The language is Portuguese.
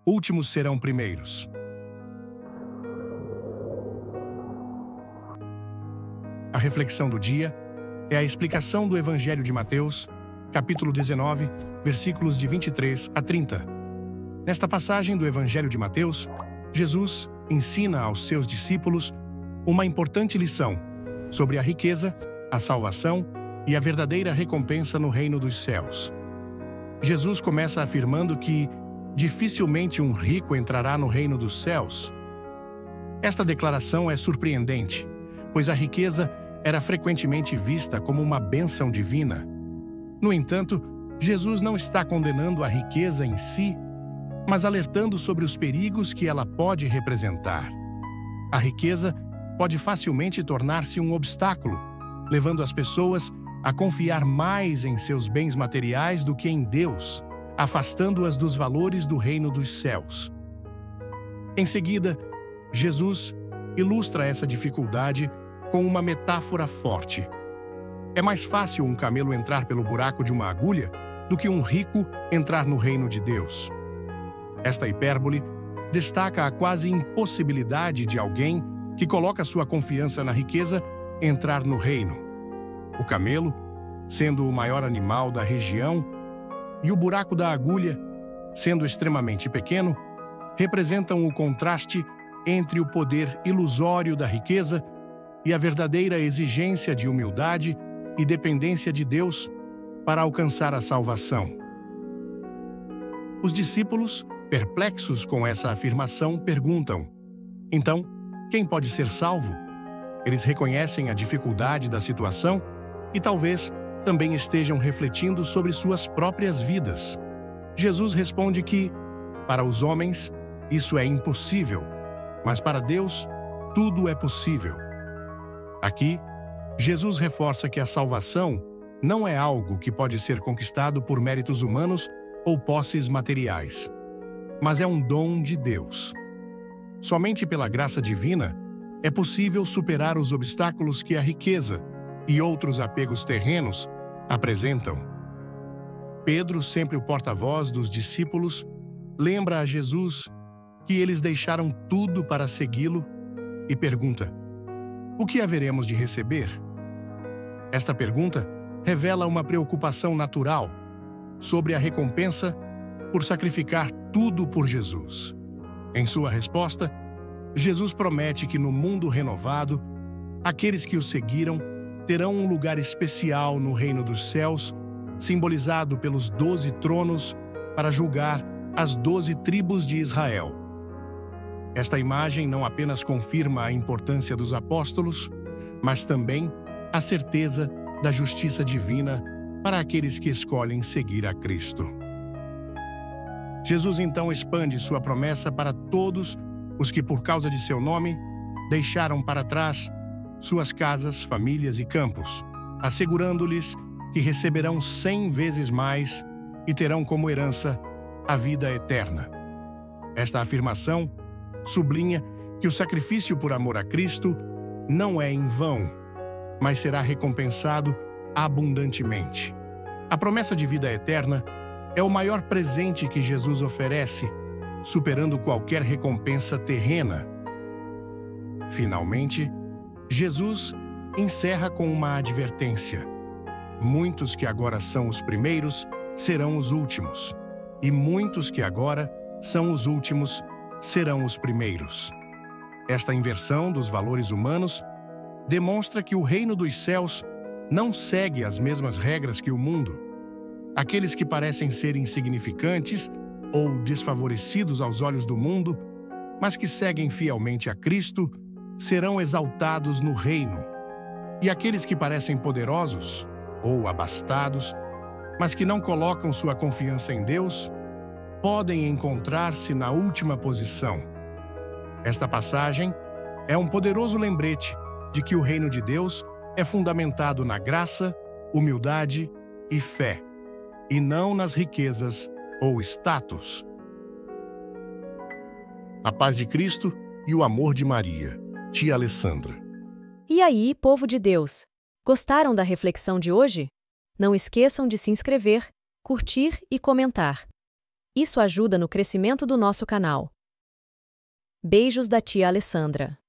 últimos serão primeiros. A reflexão do dia é a explicação do Evangelho de Mateus, capítulo 19, versículos de 23 a 30. Nesta passagem do Evangelho de Mateus, Jesus ensina aos seus discípulos uma importante lição sobre a riqueza, a salvação e a verdadeira recompensa no reino dos céus. Jesus começa afirmando que dificilmente um rico entrará no reino dos céus. Esta declaração é surpreendente, pois a riqueza era frequentemente vista como uma bênção divina. No entanto, Jesus não está condenando a riqueza em si, mas alertando sobre os perigos que ela pode representar. A riqueza pode facilmente tornar-se um obstáculo, levando as pessoas a confiar mais em seus bens materiais do que em Deus, afastando-as dos valores do reino dos céus. Em seguida, Jesus ilustra essa dificuldade com uma metáfora forte. É mais fácil um camelo entrar pelo buraco de uma agulha do que um rico entrar no reino de Deus. Esta hipérbole destaca a quase impossibilidade de alguém que coloca sua confiança na riqueza entrar no reino. O camelo, sendo o maior animal da região, e o buraco da agulha, sendo extremamente pequeno, representam o contraste entre o poder ilusório da riqueza e a verdadeira exigência de humildade e dependência de Deus para alcançar a salvação. Os discípulos, perplexos com essa afirmação, perguntam: então, quem pode ser salvo? Eles reconhecem a dificuldade da situação e talvez também estejam refletindo sobre suas próprias vidas. Jesus responde que, para os homens, isso é impossível, mas para Deus, tudo é possível. Aqui, Jesus reforça que a salvação não é algo que pode ser conquistado por méritos humanos ou posses materiais, mas é um dom de Deus. Somente pela graça divina é possível superar os obstáculos que a riqueza e outros apegos terrenos apresentam. Pedro, sempre o porta-voz dos discípulos, lembra a Jesus que eles deixaram tudo para segui-lo e pergunta: o que haveremos de receber? Esta pergunta revela uma preocupação natural sobre a recompensa por sacrificar tudo por Jesus. Em sua resposta, Jesus promete que no mundo renovado, aqueles que o seguiram terão um lugar especial no reino dos céus, simbolizado pelos 12 tronos para julgar as 12 tribos de Israel. Esta imagem não apenas confirma a importância dos apóstolos, mas também a certeza da justiça divina para aqueles que escolhem seguir a Cristo. Jesus então expande sua promessa para todos os que, por causa de seu nome, deixaram para trás suas casas, famílias e campos, assegurando-lhes que receberão 100 vezes mais e terão como herança a vida eterna. Esta afirmação sublinha que o sacrifício por amor a Cristo não é em vão, mas será recompensado abundantemente. A promessa de vida eterna é o maior presente que Jesus oferece, superando qualquer recompensa terrena. Finalmente, Jesus encerra com uma advertência: muitos que agora são os primeiros serão os últimos, e muitos que agora são os últimos serão os primeiros. Esta inversão dos valores humanos demonstra que o reino dos céus não segue as mesmas regras que o mundo. Aqueles que parecem ser insignificantes ou desfavorecidos aos olhos do mundo, mas que seguem fielmente a Cristo, serão exaltados no reino. E aqueles que parecem poderosos ou abastados, mas que não colocam sua confiança em Deus, podem encontrar-se na última posição. Esta passagem é um poderoso lembrete de que o reino de Deus é fundamentado na graça, humildade e fé, e não nas riquezas ou status. A paz de Cristo e o amor de Maria. Tia Alessandra. E aí, povo de Deus? Gostaram da reflexão de hoje? Não esqueçam de se inscrever, curtir e comentar. Isso ajuda no crescimento do nosso canal. Beijos da tia Alessandra.